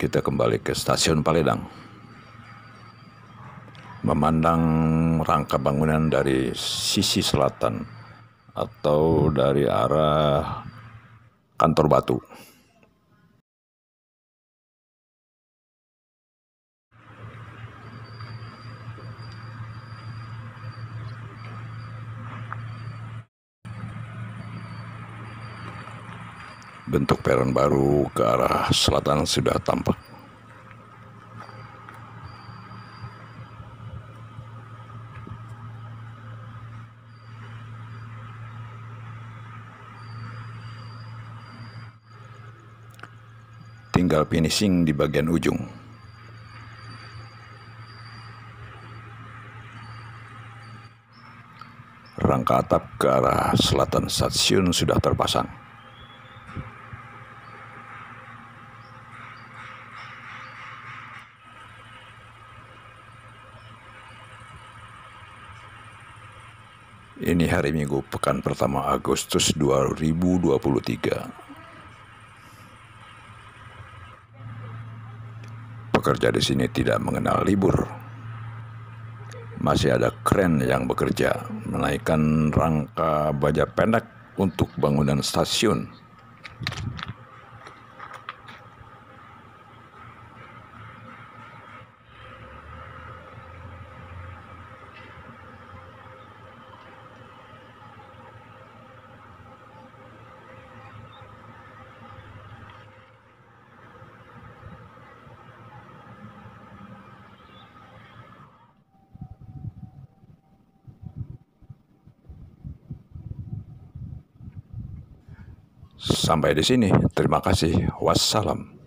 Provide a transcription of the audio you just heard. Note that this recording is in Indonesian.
Kita kembali ke stasiun Paledang, memandang rangka bangunan dari sisi selatan atau dari arah Kantor Batu. Bentuk peron baru ke arah selatan sudah tampak. Tinggal finishing di bagian ujung. Rangka atap ke arah selatan stasiun sudah terpasang. Ini hari Minggu pekan pertama Agustus 2023. Pekerja di sini tidak mengenal libur. Masih ada kren yang bekerja menaikkan rangka baja pendek untuk bangunan stasiun. Sampai di sini, terima kasih. Wassalam.